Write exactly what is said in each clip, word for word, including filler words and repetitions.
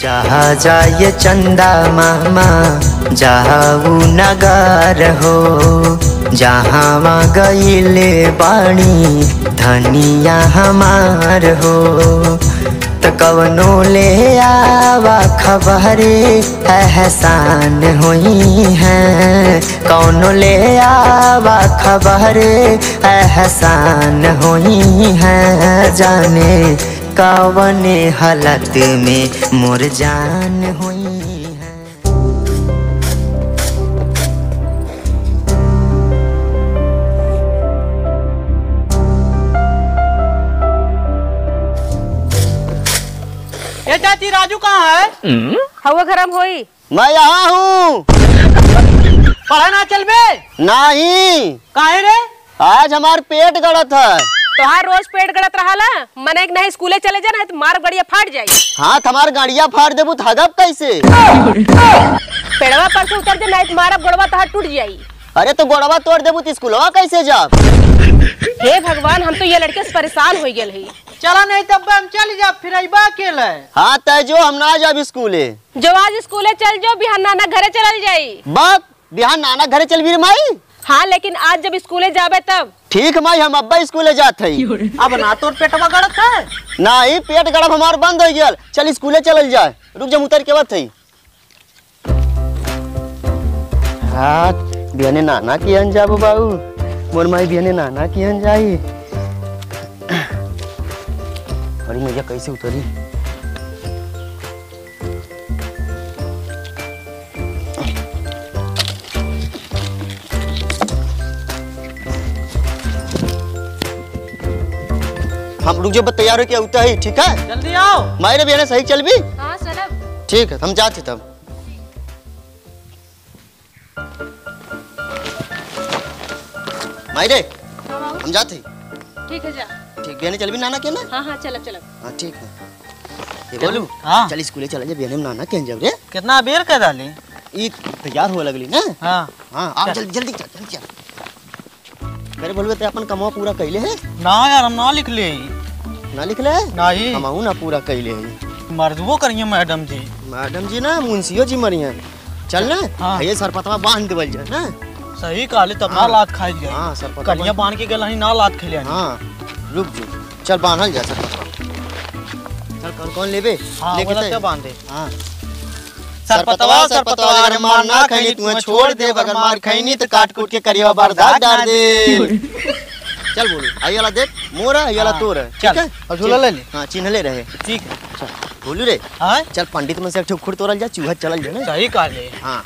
जहाँ जाए चंदा मामा जाऊ नगर हो, जहाँ गईले बाणी धनिया हमार हो। तो कवनो ले आवा खबरे एहसान हुई है, कौनो ले आवा खबरे एहसान हुई है। जाने कवने हालत में मोर जान हुई है। ये चाची राजू कहाँ है? हवा गरम होई। मैं यहाँ हूँ। पढ़ा ना चल बे? नहीं। काहे रे? आज हमार पेट गड़त है। तोहार रोज पेट गड़त रहाला, मने एक नहीं स्कूले चले जा, नहीं तो मार गड़िया फाट जाई। हाँ हमार गाड़िया फाड़ देबू थगब कैसे? पेड़वा पर से उतर जा, नहीं तो मारब गड़वा तहार टूट जाई। अरे तो गोड़वा तोड़ देबू तो स्कूलवा कैसे जाब? हे भगवान, हम तो ये लड़के से परेशान हो गए है। चला नहीं तब हम चल जा, फिर अइबा अकेले। हाँ तय जो हम ना जाब स्कूले। जो आज स्कूले चल जो, बिहान नाना घरे चल जाई। बाप बिहान नाना घरे चल भी माई? हाँ लेकिन आज जब स्कूले जाबे तब। ठीक माई, हम अब्बा स्कूले जात है। अब ना तोर पेटवा गड़त है? नहीं, पेट गड़ब हमार बंद हो गया। चल स्कूले चल जाए। रुक जा, उतर के बात है। हाँ बिहाने नाना की अन जाबो बाबू, मोर माई बिहाने नाना की अन जाई। अरे मैया कैसे उतरी? हम रुक जाओ, तैयार हो के उठा है। ठीक है जल्दी आओ। मायरे बिहाने सही चल भी? हाँ चलब। ठीक है हम जाते तब। मायरे हम जाते। ठीक है जा। ठीक बिहाने चल भी नाना के ना? हाँ हाँ चलब चलब। हाँ ठीक है। ये बोलू हाँ चल स्कूले चला जा, बिहाने में नाना के जब रे। कितना बेर कर डाली? ई तैयार हो लगली ना? हाँ हाँ आप जल्दी जल्दी चल जल्दी चल। अरे बोलबे ते अपन कमवा पूरा कैले है? ना यार हम ना लिख ले। ना लिख ले? नहीं हमहू ना पूरा कैले है। मर्जबो करिए मैडम जी। मैडम जी ना मुंशियो जी मरिया। चल ना। हाँ। ये सरपतवा बांध देवल जा ना। सही काले तब ना लात खाई गए। हाँ सरपतवा कलिया बांध के गला ही ना लात खेले। हाँ रुक जो, चल बांधल जा सरपतवा। चल कौन कौन लेबे? हाँ लेके वाला ते? क्या बांधे? हाँ सरपतवा सरपतवा अगर मार ना खैनी तुम्हें छोड़ दे, अगर मार खैनी तो काट कूट के करिया बर्दाश्त डाल दे। चल बोलो आई वाला देख, मोरा आई वाला तोर है। चल, ठीक है अब झूला ले ले। हाँ चिन्हले रहे। ठीक है चल बोलू रे। हाँ चल पंडित में से एक ठुकुर तोड़ल जा, चूहा चलल जा ना। सही काले। हाँ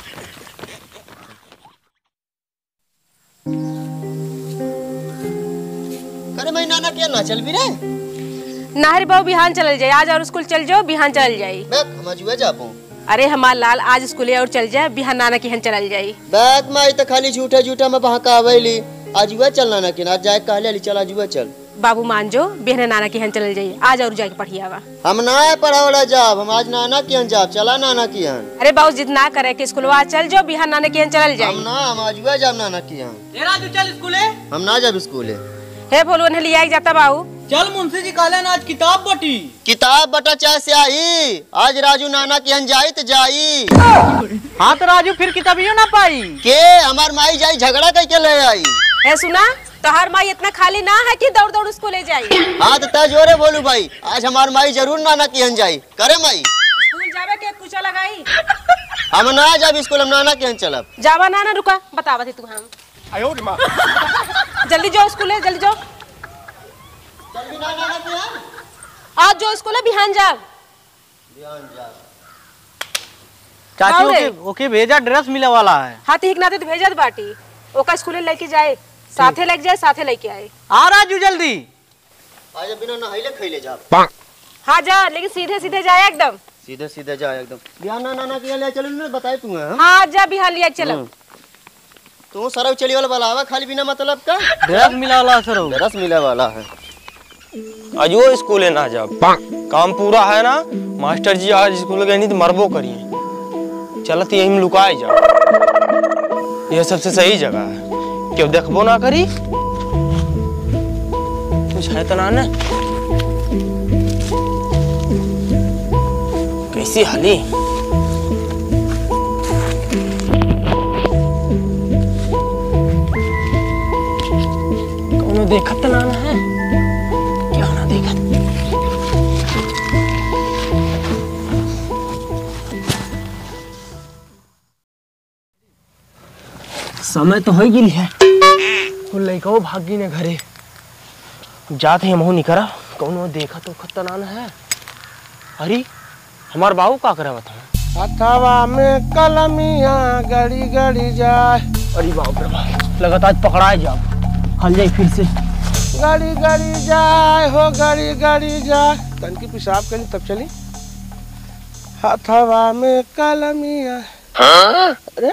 करे मैं नाना के ना चल भी रे। नाहरी बाबू बिहान चल जाए आज, और स्कूल चल जाओ बिहान चल जाई। बैक हम जुए जाबो। अरे हमार लाल आज स्कूले और चल जाए, बिहान नाना की हन चल जाई। बैक माई तो खाली झूठा झूठा में बहकावेली। आज जुए चलना ना कि ना जाए कहले चला जुए चल। बाबू मान जो, बिहान नाना की हन चल जाई आज, और जाके पढ़ियावा। हम ना पढ़ावला जाब, हम आज नाना की हन जाब। चला नाना की हन। अरे बाबू जिद ना करे कि स्कूलवा चल जाओ, बिहान नाना की हन चल हम जाई। ना हम आज जुए जाब नाना की हन। ए राजू चल स्कूले। हम ना जाब स्कूले। हे बोलो ने लिया जाता बाबू। चल मुंशी जी काले ना आज किताब बटी। किताब बटा चाहे से आई, आज राजू नाना की हन जाई तो जाई। हाँ तो राजू फिर किताबियों ना पाई के हमार माई जाई झगड़ा करके ले आई। हे सुना, तोहार माई इतना खाली ना है कि दौड़ दौड़ स्कूले जाई। हाँ तो तय जोरे बोलू भाई, आज हमार माई जरूर नाना की हन जाई। करे माई स्कूल जावे के कुछ लगाई। हम ना जाब स्कूल, हम नाना के हन चलब। जावा नाना, रुका बतावा थी तू। हम आयो रे माँ। जल्दी जाओ स्कूले, जल्दी जाओ। चल भी ना नाना की हन। आज जो स्कूले बिहान जाओ। ध्यान जा। चाची बाबू रे। ओके ओके भेजा ड्रेस मिले वाला है। हाथी हिकनाते तो भेजत बाटी, ओका स्कूले लेके जाए, साथे लेके जाए, साथे लेके आए। आ राजू जल्दी। आज बिना नहाइले खइले जाब। हाँ जा, लेकिन सीधे सीधे जाए एकदम। सीधे सीधे जा एकदम। ध्यान ना नाना की ले चलो ना, बताए तू है। हाँ जा बिहान लिया चलो। तू सरव चली वाला बलावा खाली बिना मतलब का ड्रेस मिला वाला सर। रस मिले वाला है। अजो स्कूले ना जा, काम पूरा है ना। मास्टर जी आज स्कूल गए नहीं तो मरबो करिए। चलत यही में लुकाए जा, यह सबसे सही जगह है। क्यों देखबो ना करी, कुछ है तो ना। कैसे हाली कौन देखत ना है क्या ना देखत। समय तो हो गई है लड़का भागी ने घरे जाते हैं महू निकरा कौनो देखा तो खतरनाक है। अरे हमार बाबू का करे बता हथवा में कलमिया गड़ी गड़ी जाए। अरे बाप रे बाप लगता आज पकड़ाए जाओ हल जाए फिर से गड़ी गड़ी जाए हो गड़ी गड़ी जाए तन की पेशाब करी तब चली। हथवा में कलमिया अरे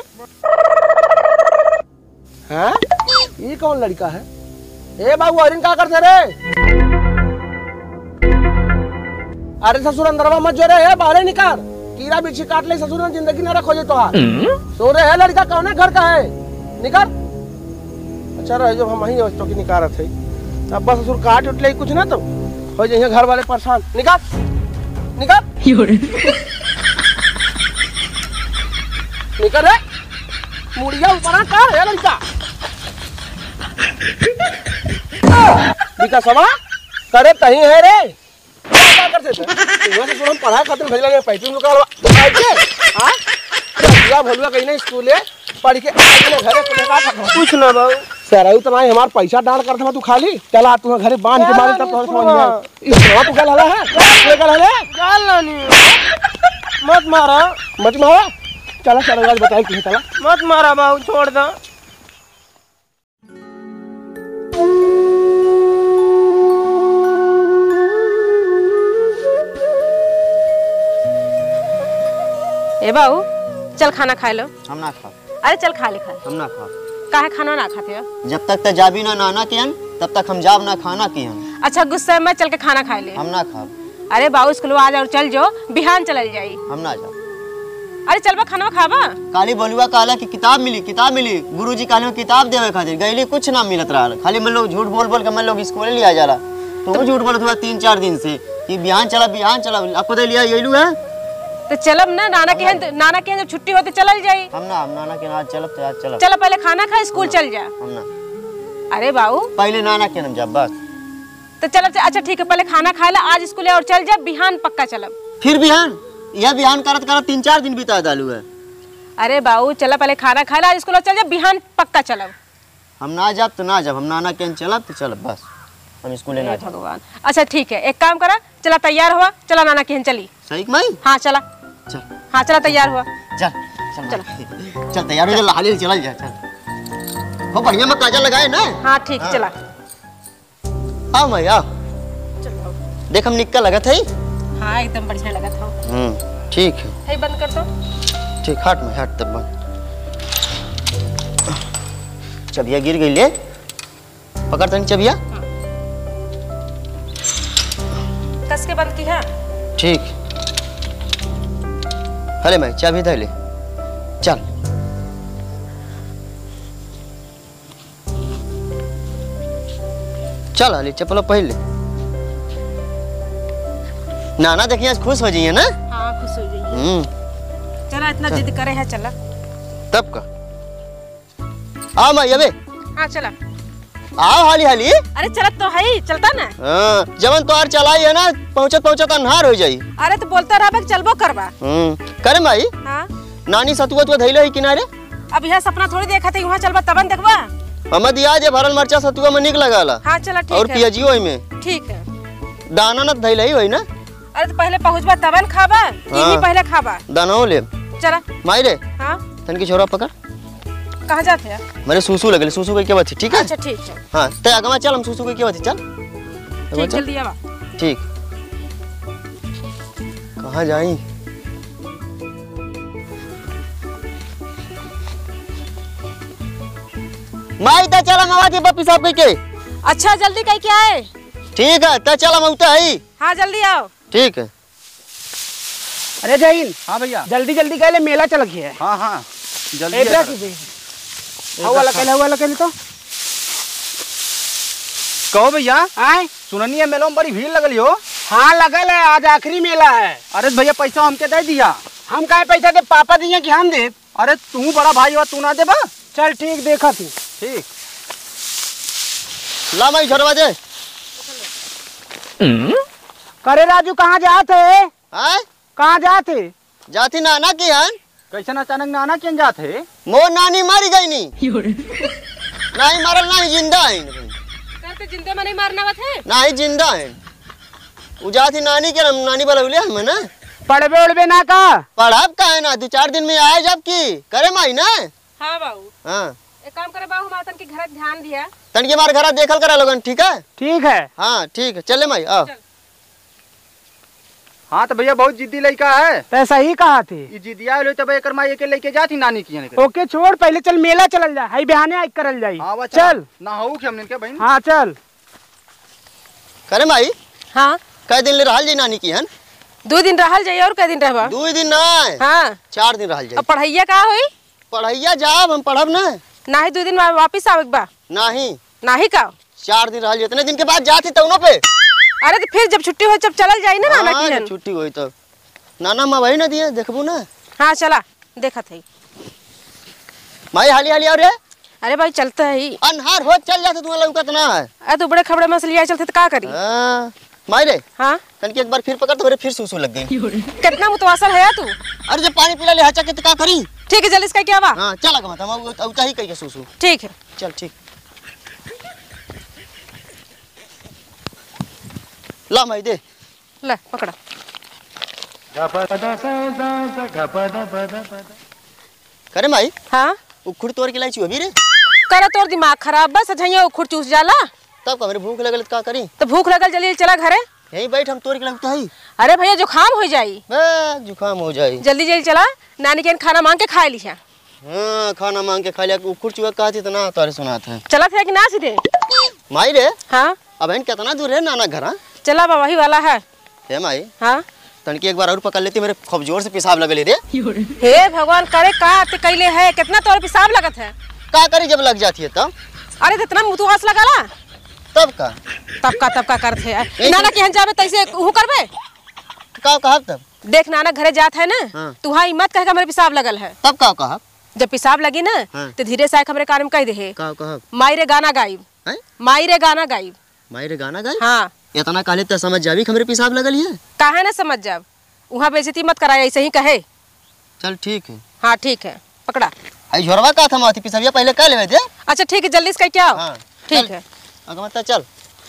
हाँ ये कौन लड़का है? ए बाबू अरिन क्या करते रे? अरे ससुर अंदरवा मत जो रे है बाहर निकाल कीड़ा बिच्छी काट ले ससुर ने जिंदगी न रखो जे तो हां सो रे है लड़का कौन है घर का है निकाल। अच्छा रहे जो हम वही वस्तु की निकारत है अब बस ससुर काट उठ ले कुछ ना तो हो जाइए घर वाले परेशान। निकाल निकाल निकल रे मुड़िया ऊपर कर है लड़का बिका सवा करे तही है रे क्या करते थे तुम से हम पढ़ाई खातिर भेज लगे पैसे निकालवा दिखाई के हां क्या भलुआ कहीं ना स्कूल है पढ़ के अपने घरे को लगा कुछ ना बाबू सराऊ तो भाई हमार पैसा डाल कर था तू खाली चला तू घरे बांध के मारे तब तो समझ में आया इस तरह तू गल हला है ये गल हले गल नहीं मत मारा मत मारा चला चला आज बताई कि चला मत मारा बाबू छोड़ दो। ए बाबू चल खाना खा लो। हम ना खा अरे चल खा ले खा हम ना खा काहे खाना ना खाते हो? जब तक त जाबी ना नाना कियन तब तक हम जाब ना खाना कियन। अच्छा गुस्से में चल के खाना खा ले। हम ना खा अरे बाबू स्कूल आ जा और चल जो बिहान चल जाई। हम ना जा अरे चल बा खाना खाबा काली बोलुआ काला की किताब मिली किताब मिली गुरुजी काली किताब देवे खातिर गईली कुछ ना मिलत रहा खाली मन लोग झूठ बोल बोल के मन लोग स्कूल लिया जाला तो झूठ बोलत हुआ तीन चार दिन से कि बिहान चला बिहान चला आपको दे लिया येलू है तो चलब ना नाना के हैं नाना के हैं जब छुट्टी होते चल जाई। हम ना हम नाना के आज चलब तो आज चलब चलो पहले खाना खा स्कूल चल जा। हम ना अरे बाबू पहले नाना के नाम जा बस तो चलब अच्छा ठीक है पहले खाना खा ले आज स्कूल और चल जा बिहान पक्का चलब। फिर बिहान यह बिहान करत करत तीन चार दिन बिता डालू है। अरे बाबू चला पहले खाना खा ले आज स्कूल चल जा बिहान पक्का चलब। हम ना जाब तो ना जाब हम नाना के चलब तो चलब बस हम स्कूल ना भगवान। अच्छा ठीक है एक काम करा चला तैयार हुआ चला नाना के चली। सही माई हाँ चला चल हाँ चला तैयार हुआ चल चल चल चल तैयार हो जा हाली चल जा चल हो बढ़िया में काजल लगाए ना। हाँ ठीक है चला आओ मैं आओ देख हम निकल लगा था हाँ एकदम बढ़िया लगा था। हम्म ठीक है है बंद कर दो ठीक हट में हट तब बंद चबिया गिर गई ले पकड़ तन चबिया कस के बंद की है ठीक अरे मैं चाबी दे ले चल चल अली चप्पल पहन ले नाना देखिए आज खुश हो जाइए ना। हाँ खुश हो जाइए। हम्म चला इतना जिद करे है चला तब का आओ मैं अबे हाँ चला आओ हाली हाली अरे चला तो है ही चलता ना। हाँ जवन तो आर चलाई है ना पहुंचत पहुंचत अन्हार हो जाई। अरे तो बोलता रहा चलबो करवा। हम्म करे माई हाँ नानी सतुआ तो धैले है किनारे अब यह सपना थोड़ी देखा था वहाँ चलबा तबन देखबा हम दिया जे भरल मरचा सतुआ में निक लगाला। हाँ चला ठीक और है पियाजी ओई में ठीक है दाना न धैले ही होई ना। अरे तो पहले पहुँचबा तबन खाबा यही पहले खाबा दाना ले चला माई रे हाँ तन की छोरा पकड़ कहाँ जाते हैं मेरे सूसू लगले सूसू के क्या बात ठीक है। अच्छा ठीक है हाँ ते अगवा चल हम सूसू के क्या बात चल ठीक जल्दी आवा ठीक कहाँ जाई माई ता चल हम आवाज पप्पी साहब के अच्छा जल्दी कह के आए। ठीक है ता चल हम उता है हाँ जल्दी आओ ठीक है। अरे जहीन हाँ भैया जल्दी जल्दी कहले मेला चल गया है। हाँ हाँ जल्दी एक कीजिए हाउ वाला कहले हाउ वाला कहले तो कहो भैया आए सुननी है मेलों में बड़ी भीड़ लगल हो। हाँ लगल है, आज आखिरी मेला है। अरे भैया पैसा हमके दे दिया। हम काहे पैसा दे, पापा दिए कि हम दे? अरे तू बड़ा भाई हो, तू ना दे बा। चल ठीक, देखा तू। ठीक। ला माई झरवा दे। करे राजू कहाँ जाते? आय कहाँ जाते? जाती नाना की हन। कैसे अचानक नाना क्यों जाते? मोर नानी मारी गई नी। नहीं मरल नहीं जिंदा है। करते जिंदे में नहीं मारना बात है। नहीं जिंदा है। उ जाती नानी के नानी बोलौले हम ना। पढ़बे उड़बे ना का? पढ़ब का है ना, दो चार दिन में आए जब की करे माई ना। हाँ बाबू। हाँ एक काम करे बाबू, हमारे तन के घर ध्यान दिया। तन के मार घर देखल करा लोगन, ठीक है? ठीक है। हाँ ठीक है, चले माई आओ। हाँ तो भैया बहुत जिद्दी लड़का है। तो सही कहा थे। ये जिद्दिया लो तब एकर माई के लेके जाती नानी की ने। ओके छोड़, पहले चल मेला चलल जा, हई बहाने आई करल जाई। हाँ चल ना हो कि हमने के बहन। हाँ चल। करे माई हाँ कै दिन ले रहल जी नानी की हन? दो दिन रहल जाइए और कै दिन रहबा? दो दिन ना हाँ चार दिन रहल जाई। अब पढ़ैया का होई? पढ़ैया जाब हम पढ़ब ना। नाही दो दिन वापिस आवे बा? नहीं नाही का? चार दिन रहल, इतने दिन के बाद जाती तौनो पे। अरे तो फिर जब छुट्टी हो जब चलल जाई ना नाना की हन। छुट्टी हुई तो नाना माँ वही ना दिए, देखबू ना। हाँ चला देखा थे माई हाली हाली और रे। अरे भाई चलता है अनहार हो चल जाते तुम्हारा लौकत ना है। अरे तो बड़े खबरे में से लिया चलते तो का करी? हाँ माई रे। हाँ तन की एक बार फिर पकड़ तो मेरे फिर सूसू लग गई। कितना मुतवासल है तू? अरे जब पानी पिला ले हचा के तो का करी? ठीक है जल्दी इसका क्या हुआ? हाँ चला का मतलब हम उता ही कही के सूसू। ठीक है चल ठीक। ला माई दे। ले पकड़ा। करे माई हाँ उखुड़ तोड़ के लाई छी अभी रे। करे तोर दिमाग खराब बस झइया उखुड़ चूस जाला। तब का मेरे भूख लगल तो का करी? तो भूख लगल जल्दी चला घरे। यहीं बैठ हम तोड़ के लगता है। अरे भैया जुकाम हो जाई। बे जुकाम हो जाए। जल्दी जल्दी चला, नानी के खाना मांग के खा ली है। हाँ खाना मांग के खा लिया। उखुड़ चुका कहती तो ना तारे सुनात है। चला थे कि ना सीधे? माई रे हाँ अब इन कितना दूर है नाना घर? चला बाबा ही वाला है। हे माई हाँ तनकी एक बार और पकड़ लेती, मेरे खूब जोर से पेशाब लगल रे। हे भगवान करे का ते कैले है, कितना तोर पेशाब लगत है। का करी जब लग जाती है तब? अरे इतना मुतवास लगाला तब का तब का तब का करते है। नाना के हन जाबे तैसे हु करबे का कहा? तब देख नाना घरे जात है ना। हाँ। तू हां मत कह के मेरे पेशाब लगल है। तब का कहा? जब पेशाब लगी ना हाँ। तो धीरे से हमरे कान में कह दे का कहा? माई रे गाना गाइब, हैं? माई रे गाना गाइब। माई रे गाना गाई? हाँ इतना काले तो समझ जावी हमरे पेशाब लगल है। काहे ना समझ जाब, वहाँ बेइज्जती मत कराए, ऐसे ही कहे। चल ठीक है। हाँ ठीक है पकड़ा। आई झोरवा का था माती पेशाबिया पहले का लेवे थे। अच्छा ठीक है जल्दी इसका क्या? हाँ ठीक है अगर मत चल।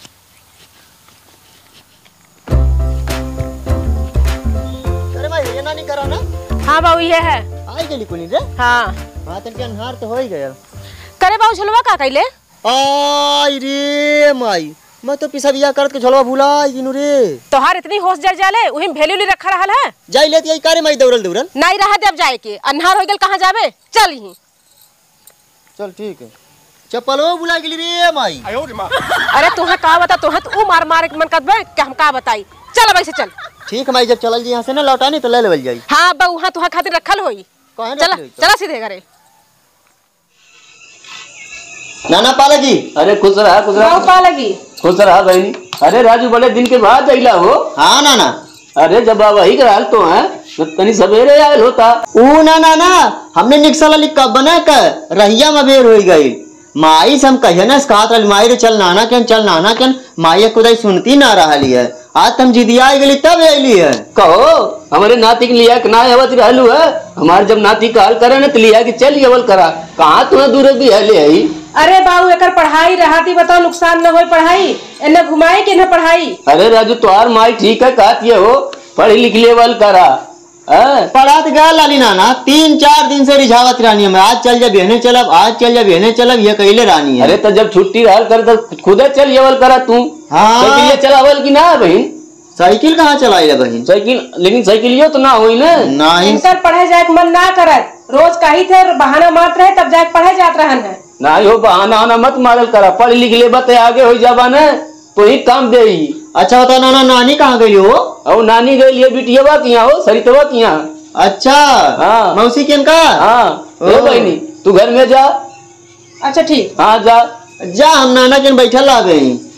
अरे माई ये नानी करा ना। हाँ बाबू ये है। आई गेली कोनी रे। हाँ हां तन के अनहार तो हो ही गया। करे बाबू झुलवा का कैले? आई रे माई मैं तो पेशाबिया करत के झोलवा भुला गिनु रे। तोहार इतनी होश जल जाले, वही भेली उली रखा रहल है। जाई लेती आई कारे माई दौड़ल दौड़ल। नहीं रहा देव जाए के, अन्हार हो गेल कहाँ जाबे, चल ही। चल ठीक है। चप्पलो बुला गेली रे माई। अरे तुहा का बता, तुहा तो मार मार के मन कदबे कि हम का बताई। चल अब ऐसे चल। ठीक है माई जब चलल जी यहाँ से ना लौटानी तो ले लेवल जाई। हाँ बा वहाँ तुहा खातिर रखल होई। कहे चला चला सीधे घरे। नाना पालगी। अरे खुश रहा खुश रहा बाबू पालगी। खुश रहा बहनी। अरे राजू बड़े दिन के बाद आइला हो। हाँ नाना। अरे जब बाबा ही कराल तो है तो तनी सवेरे आयल होता। ऊ ना ना ना हमने निक्सला लिख कब बना कर रहिया में बेर हो गई। माई से हम कहिए ना कहत रही माई रे चल नाना के चल नाना के, माई खुदाई सुनती ना रही है। आज तुम जिदिया गली तब अली है। कहो हमारे नाती के लिया कि ना आवत रहलू है। हमारे जब नाती काल करे ना तो लिया कि चल अवल करा। कहाँ तुम्हें दूर भी है ले आई। अरे बाबू एकर पढ़ाई रहाती बताओ, नुकसान न हो पढ़ाई, इन्हें घुमाई कि न पढ़ाई। अरे राजू तुम्हार माई ठीक है कहती है हो पढ़ी लिख लेवल करा। पढ़ा तो गया लाली नाना, तीन चार दिन से रिझावत रानी है। आज चल जा बहने चलब, आज चल जा बहने चलब, ये कहले रानी है। अरे तो जब छुट्टी रहल कर तो खुद चल अवल करा तू। हाँ साइकिल चलावल की ना बहन? साइकिल कहाँ चलाई बहन? साइकिल लेकिन साइकिल तो ना हुई ना। नहीं पढ़े जाए मन ना करत, रोज कही थे बहाना मारत रहे तब जाके पढ़े जात रहन है। ना हो बहाना आना मत मारल करा, पढ़ लिख ले बते आगे हो जाबा ना तो ही काम दे। अच्छा बता नाना नानी कहाँ गई हो? और नानी गई लिए बिटिया किया हो सरितवा किया। अच्छा हाँ मौसी के का? हाँ ओ बहनी तू घर में जा। अच्छा ठीक। हाँ जा जा हम नाना के बैठल आ गई।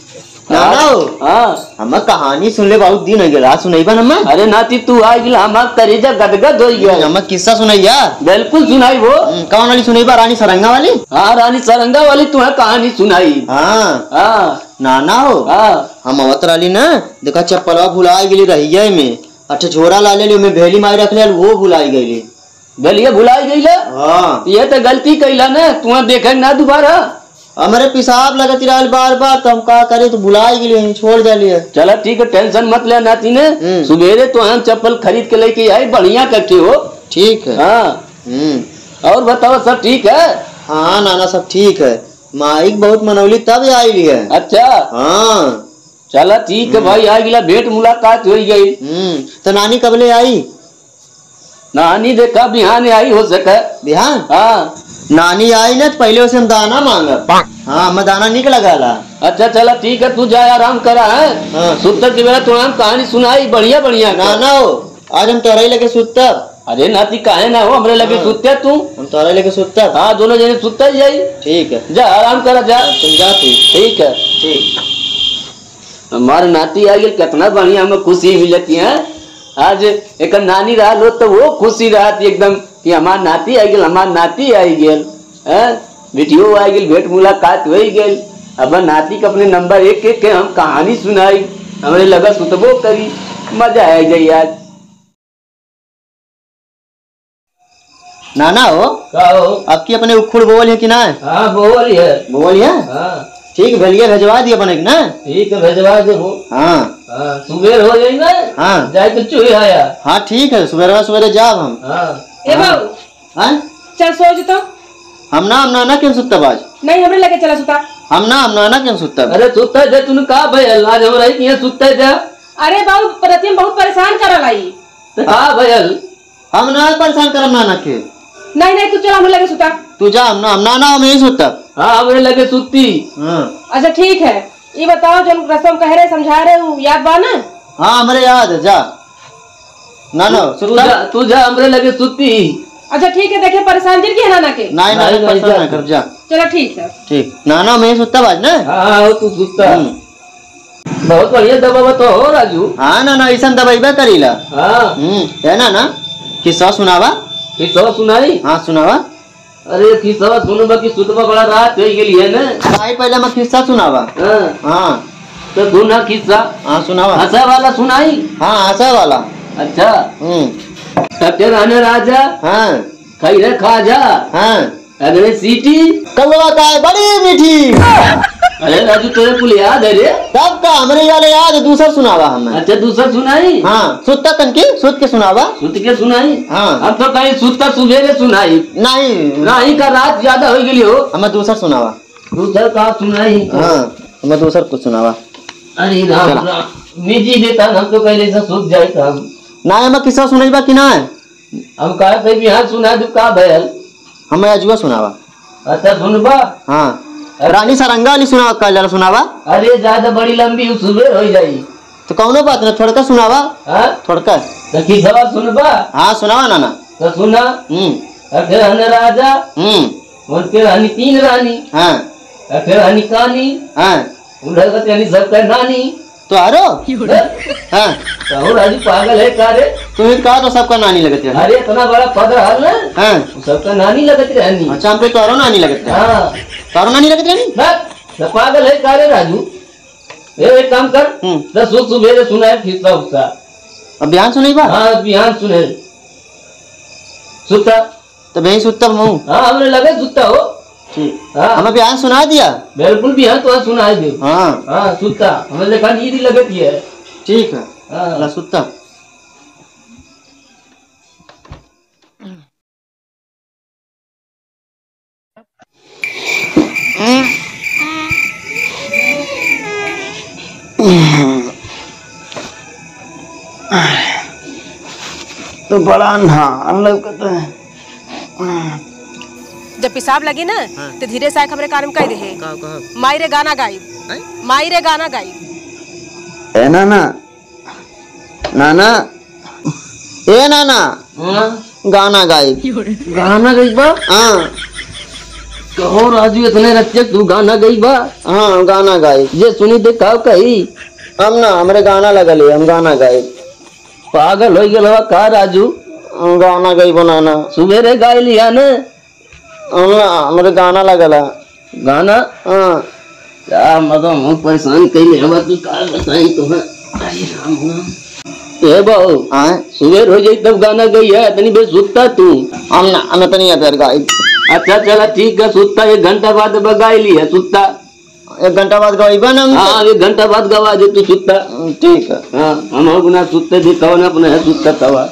नाना हो हाँ हम कहानी सुन ले बहुत दिन हो गया सुनाइबा हम अरे नाती तू आ गिल हम करेजा गदगद हो गया हम किस्सा सुनाइया बिल्कुल सुनाई वो कौन वाली सुनाइबा रानी सरंगा वाली हाँ रानी सरंगा वाली तुम्हें कहानी सुनाई हाँ हाँ नाना हो हाँ हम अवत रही ना देखा चप्पलवा भुला गेली रहिया में अच्छा झोरा ला ले में भेली मारी रख ले वो भुलाई गई गलिया भुलाई गई हाँ ये तो गलती कैला ना तुम्हें देखे ना दोबारा हमारे पेशाब लगती रहा बार बार तो हम का करे तो भुलाई गेली छोड़ दिलिए चलो ठीक है टेंशन मत ले नाती ने सवेरे तो हम चप्पल खरीद के लेके आई बढ़िया कट्टे हो ठीक है हाँ हम्म और बताओ सब ठीक है हाँ नाना सब ठीक है माइक बहुत मनौली तब आई है अच्छा हाँ चलो ठीक है भाई आ गिला भेंट मुलाकात हो गई हम्म तो नानी कबले आई नानी देखा बिहान आई हो सके बिहान हाँ नानी आई ना तो पहले उसे हम दाना मांगा हाँ मैं दाना निकल लगा अच्छा चला ठीक है तू जा आराम करा है हाँ। सुतक की बेला तुम कहानी सुनाई बढ़िया बढ़िया नाना हो आज हम तोरा लगे सुतता अरे नाती काहे ना हो हमरे लगे सुतते तू हम तोरा लगे सुतता हाँ दोनों जने सुतता ही जाई ठीक है जा आराम करा जा तुम जा तू ठीक है ठीक हमारे नाती आ गई कितना बढ़िया हमें खुशी मिलती है आज एक नानी रहा लो तो वो खुशी रहती एकदम कि हमार नाती आ गई हमार नाती आई गेल है वीडियो आ गई भेंट मुलाकात हो गई अब नाती के अपने नंबर एक एक के हम कहानी सुनाई हमारे लगा सुतबो करी मजा आ गई आज नाना हो हो आपकी अपने उखुड़ बोल है कि ना हाँ बोल है बोल है हाँ ठीक भैया भेजवा दिए बने ना ठीक है भेजवा दे वो हाँ हाँ सुबह हो जाए ना हाँ जाए तो चुहे आया हाँ ठीक है सवेरे सवेरे जाब हम हाँ ए बाबू हाँ चल सो जी तो हम ना हम नाना क्यों सुतब आज नहीं हमरे लगे चला सुता हम ना हम नाना क्यों सुतब अरे सुतता जा तूने कहा भाई आज हम रही यहाँ सुतता जा अरे बाबू प्रतिम बहुत परेशान करल आई तो कहा भैया हम ना परेशान करम नाना के नहीं नहीं तू चल हमरे लगे सुता तू जा हम ना हम नाना हम यही सुतब हाँ हमरे लगे सुतती हाँ अच्छा ठीक है ये बताओ जो रसम कह रहे समझा रहे हो याद बा ना हाँ हमारे याद है जा नाना तू सुतब जा तू जा हमरे लगे सुतती अच्छा ठीक है देखे परेशान जिन की है नाना के नहीं नहीं, नहीं नहीं, परेशान जा। ना कर जा चलो ठीक है ठीक नाना मैं सुतब आज ना हाँ वो तू सुतता हम्म। बहुत बढ़िया दबा तो हो राजू हाँ ना ना ऐसा दबाइबा करीला हाँ हम्म है ना ना किस्सा सुनावा किस्सा सुनाई हाँ सुनावा अरे किस्सा सुनबा की सुतबा बड़ा रात हो गेली है ना भाई पहले मैं किस्सा सुनावा हाँ हाँ तो सुना किस्सा हाँ सुनावा हंसा वाला सुनाई हाँ हंसा वाला अच्छा हम्म डॉक्टर आने राजा हाँ खैरे खाजा हाँ अगले सीटी कलवा का है बड़ी मीठी अरे राजू तेरे कुल याद है रे सब का हमारे वाले याद है, दूसरा सुनावा हमें अच्छा दूसरा सुनाई हाँ सुतता तनकी सुत के सुनावा सुत के सुनाई हाँ अब तो कहीं सुतता सुबेरे सुनाई नहीं नहीं का रात ज्यादा हो गई हो हमें दूसरा सुनावा दूसरा का सुनाई हाँ हमें दूसरा कुछ सुनावा अरे राम राम निजी देता हम तो पहले से सूत जाए था हम ना हमें किस्सा सुनाइबा कि ना है हम कहा थे बिहार सुना दू का भयल हमें अजुआ सुनावा अच्छा सुनबा हाँ रानी सरंगा वाली सुनावा कल सुनावा अरे ज्यादा बड़ी लंबी सुबह हो जाई तो कौनो बात ना थोड़का सुनावा हाँ थोड़का तो किसवा सुनबा हाँ सुनावा नाना तो सुना हम्म अखे हन राजा हम्म उनके रानी तीन रानी हाँ अखे रानी कानी हाँ उधर यानी सबका नानी तो आरो हाँ कहूँ राजू पागल है का रे तुम्हें कहा तो सबका नानी लगती है अरे इतना बड़ा पद हल ना हाँ सबका नानी लगती रहनी अच्छा हमको तारो नानी लगती है हाँ तारो नानी लगती है बस, तो पागल है का रे राजू ये एक काम कर हम्म। तो सुख सुबह सुनाए खिस्सा उसका अब बयान सुनी बा हाँ बिहान सुने सुता तो भाई सुतता हूँ हाँ हमने लगे सुता हो ठीक हाँ हमें बयान सुना दिया बिल्कुल बिहान तो सुनाए दे हाँ हाँ सुता हमें देखा नींद ही लगती है ठीक है हाँ अल्लाह सुतता तो बड़ा नहान लगता है। जब पेशाब लगी ना तो धीरे से हमरे कान में कह दे कहो कहो माई रे गाना गाई माई रे गाना गाई ए नाना नाना ए नाना हाँ? गाना गाई गाना गई बा हाँ कहो राजू इतने रच्चे तू गाना गई बा? हाँ गाना गाई। ये सुनी दे का कही हम ना हमरे गाना लगल हम गाना गाई। पागल हो गया का राजू? हम गाना गई बनाना सुबेरे गाय लिया ने हम ना हमरे गाना लगला गाना। हाँ क्या मतलब हम परेशान कई हवा तू का बताई तो है। अरे राम राम ए बाऊ हाँ सुबेर हो जाई तब गाना गई है इतनी बे सुतता तू? हम ना हम तो नहीं फिर गाई। अच्छा चला ठीक है सुतता एक घंटा बाद बगाई ली है सुतता एक घंटा बाद गई बना। हाँ एक घंटा बाद गवा दे तू सुतता। ठीक है। हाँ हम अपना सुतते दिखाओ ना अपने है सुतता तवा।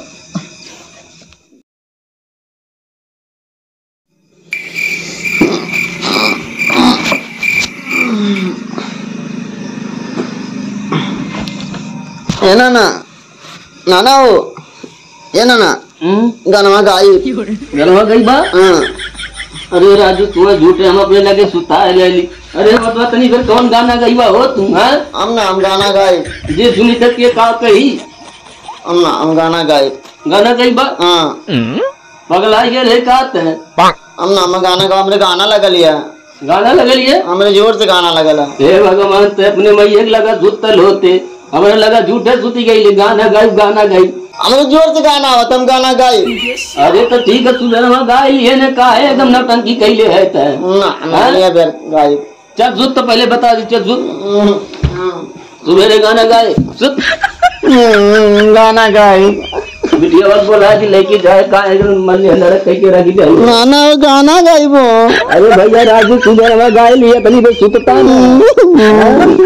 ए ना ना नाना हो ये ना ना गाना गाई गलवा गई बा। हाँ अरे राजू तू झूठे हम अपने लगे सुता है ले ली। अरे बतवा तनी फिर कौन गाना गई बा हो तू? हैं हम ना हम गाना गाई। जी सुनी तक ये का कही हम ना हम गाना गाई। गाना गई बा? हाँ पगला ये ले कात है। हम ना हम गाना गा हमरे गाना लगल है। गाना लगल ये हमरे जोर से गाना लगल है। हे भगवान ते अपने मैया लगा सुतल होते हमारे लगा झूठे सुती गई गाना गाई गाना गाई हमरे जोर से गाना हो तुम गाना गाई। अरे तो ठीक है तू जरा गाय लिए ने का है एकदम नौटंकी कैले है ते ना ना फिर गाई। चल सुत तो पहले बता दी चल सुत सुबेरे गाना गाए सुत गाना गाई। बिटिया बस बोला कि लेके जाए का एकदम मन में लड़क कह के रखी जाए ना ना गाना गाई वो। अरे भैया राजू सुबह गाय लिए तनी बे सुतता नहीं।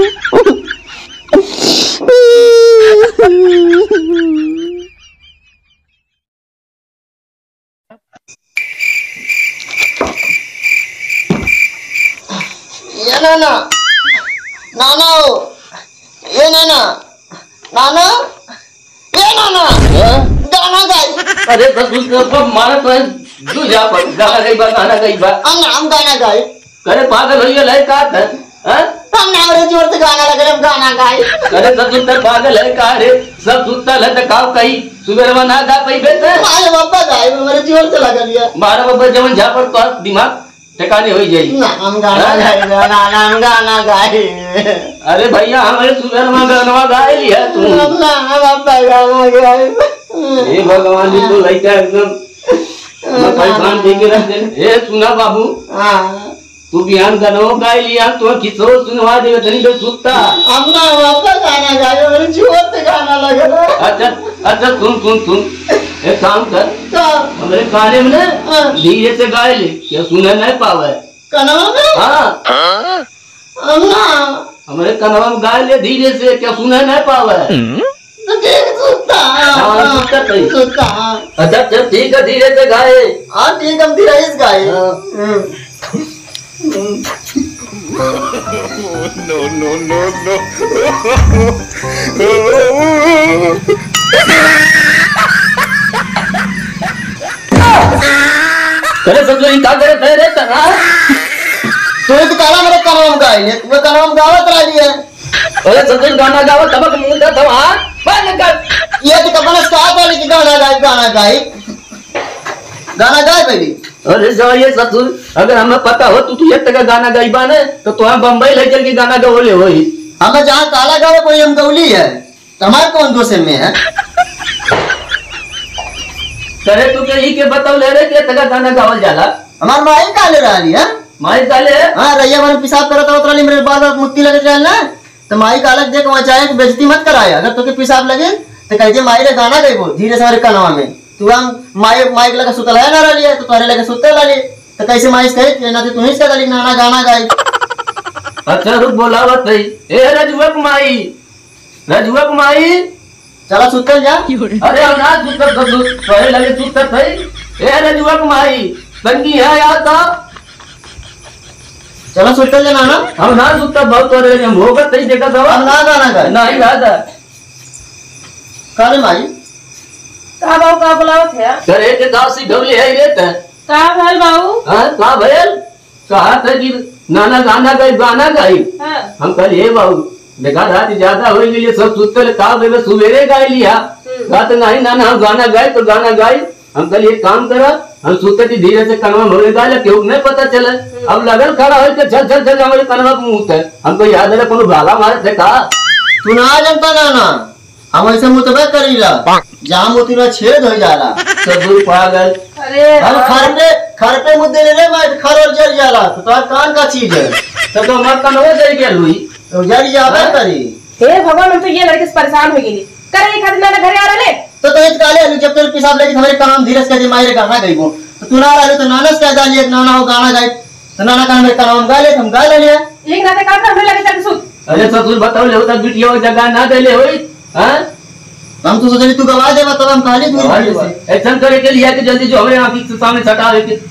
ये नाना नाना हो ये नाना नाना ये नाना गाना गाई। अरे बस उसको मारा तो जू जा पर गाना गई बा गाना गई बा। हम ना हम गाना गाई। अरे पागल हो गया है का है हैं? हम ना हमरे जोर से गाना लगे हम गाना गाई। अरे सब सुतर पागल है का रे सब सुतल है तो काव कही सुबह बना गा पई बेटे मारे बाबा गाई मेरे जोर से लगा लिया। मारा बाबा जवन जा पर तो दिमाग ठिकाने हो जाई। ना हम गाना गाई गाना हम गाना गाई। अरे भैया हमारे सुबह में गाना गाए लिया तू। हम ना बाबा गाना गाई। हे भगवान जी तो लइका एकदम मैं परेशान देके रख दे। ए सुना बाबू हां तू बिहान गाना गाए लिया तो किसो सुनवा दे तनी बे सुतता। हम ना बाबा गाना गाई मेरे जोर से गाना लगा। अच्छा अच्छा सुन सुन सुन एक काम कर तो हमारे काने में ना धीरे से गाए ले क्या सुने नहीं पावे कनवा में। हाँ हम ना हमारे कनवा में गाए ले धीरे से क्या सुने नहीं पावे। तो ठीक सुनता। हाँ सुनता सही सुनता। अच्छा चल ठीक है धीरे से गाए। हाँ ठीक हम धीरे से गाए। No, no, no, no. करे सब लोग क्या करे थे रे तना तो एक काला मेरे कानों में गाई है तुम्हें कानों में गावत रह लिया। अरे सब लोग गाना गावा तबक मुंह का था हाँ बंद कर ये तो कपड़ा स्टार्ट वाली की गाना गाई गाना गाई गाना गाए पहली। अरे जो ये ससुर अगर हमें पता हो तू तू एक टका गाना गाइबा ने तो तू हम बम्बई ले चल के गाना गवले होई। हमें जहाँ काला गावे कोई हम गौली है तुम्हारे कौन दोषे में है। करे तू के ही के बताओ ले रे के टका गाना गावल जाला हमार माई काले रही है। माई काले हाँ रैया मन पेशाब करता होता मेरे बार बार मुक्ति लगे रहना तो माई कालक देख वहाँ चाहे बेइज्जती मत कराया। अगर तुके पेशाब लगे तो कह दे माई रे गाना गई वो धीरे से हमारे कानवा में तू हम माई माई के लगा सुतल है ना रही तो तुम्हारे लगे सुतल वाली तो कैसे माई कहे ना तू ही कह गाना गाना गाई। अच्छा रुक बोलावत है ए रजुआ कुमाई रजुआ कुमाई चला सुतल जा। अरे हम ना सुतत ससुर पहले लगे सुतत है ए रजुआ कुमाई तंगी है यार तो चला सुतल जा नाना। हम ना सुतत बहुत और हम होगत नहीं देखा था हम ना गाना गाए नहीं राधा काले माई का बाबू का बुलावत है करे के दासी ढोली है रे त का भाई बाबू। हां का भयल कहा था कि नाना गाना गाई गाना गाई। हां हम कल हे बाबू देखा रात ज्यादा हो गई सब सुतल का बे सुबेरे गाय लिया रात नहीं नाना हम गाना गाए तो गाना गाई हम कल एक काम करा, हम सोचते थे धीरे से कनवा मोड़े डाले क्यों नहीं पता चले। अब लगन खड़ा हो के चल चल चल हमारे कनवा मुंह है, हमको याद है कोनो भाला मारे थे का। तू ना जनता ना ना हम ऐसे मुतबा करीला जहां मोती में छेद हो जाला सब दूर पागल। अरे हम खर पे खर पे मुद्दे ले ले मैं खर और जल जाला तो तोर कान का चीज है तब तो हमार कनवा जल गया हुई तो जल जाबे करी। हे भगवान हम तो ये लड़के से परेशान हो गेली करे खातिर ना घरे आ रहे तो तो इत काले अलू जब तेरे पिसाब लेके हमारे काम धीरज के मायरे गाना गईबो तो तू ना रहे तो नानस कह डाली एक नाना हो गाना गाए तो नाना का हमारे काम गा ले हम गा ले लिया एक नाते काट हमरे लगे चल सुत। अरे ससुर बताओ ले उधर बिटिया जगह ना दे ले होई। हां हम तो सोचे तू गवा दे तब हम खाली दूर भागे से एक्शन करे के लिए कि जल्दी जो हमारे आंख के सामने सटा दे के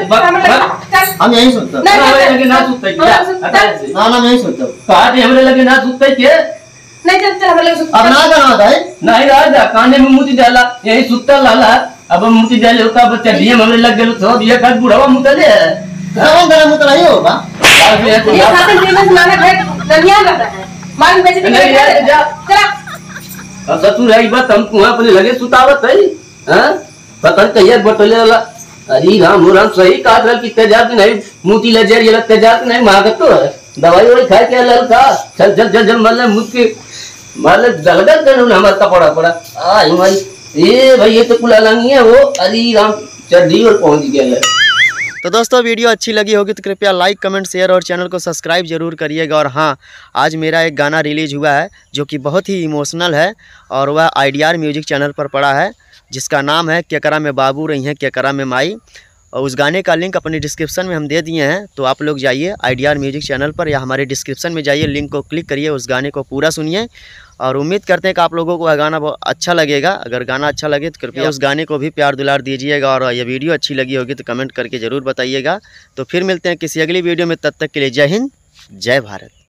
भाग। हम यही सोचते ना हमारे लगे ना सुतते क्या ना ना मैं यही सोचता कहा थे हमारे लगे ना सुतते के नहीं चल चल हमरे लगे सुत। अब ना करना भाई नहीं राजा काने में मुती डाला यही सुतता लाला अब मुती डाले होता बच्चा डीएम हमरे लग गेलो तो दिया का बुढ़ावा मुतले कौन तेरा मुत नहीं होगा ये खातिर फेमस नाना घर ननिया करता है मान बेइज्जती नहीं यार जा चला। अब ससुर आई बात हम कुआं अपने लगे सुतावत है। हां पता कहिए बटले वाला अरे राम राम सही काट रहा कि तेजाब नहीं मुती ले जे ये तेजाब नहीं मांगत तो दवाई वही खा के ललका चल चल चल चल मतलब मुझ के मतलब दगदग करने हमारा कपड़ा पड़ा आई भाई ए भाई ये तो कुला लंगी है वो अरे राम चढ़ी और पहुंच गया है। तो दोस्तों वीडियो अच्छी लगी होगी तो कृपया लाइक कमेंट शेयर और चैनल को सब्सक्राइब जरूर करिएगा। और हाँ आज मेरा एक गाना रिलीज हुआ है जो कि बहुत ही इमोशनल है और वह आईडीआर म्यूजिक चैनल पर पड़ा है जिसका नाम है केकरा में बाबू रही हैं केकरा में माई। और उस गाने का लिंक अपनी डिस्क्रिप्शन में हम दे दिए हैं तो आप लोग जाइए आईडीआर म्यूजिक चैनल पर या हमारे डिस्क्रिप्शन में जाइए लिंक को क्लिक करिए उस गाने को पूरा सुनिए। और उम्मीद करते हैं कि आप लोगों को वह गाना बहुत अच्छा लगेगा। अगर गाना अच्छा लगे तो कृपया उस गाने को भी प्यार दुलार दीजिएगा और ये वीडियो अच्छी लगी होगी तो कमेंट करके ज़रूर बताइएगा। तो फिर मिलते हैं किसी अगली वीडियो में, तब तक के लिए जय हिंद जय भारत।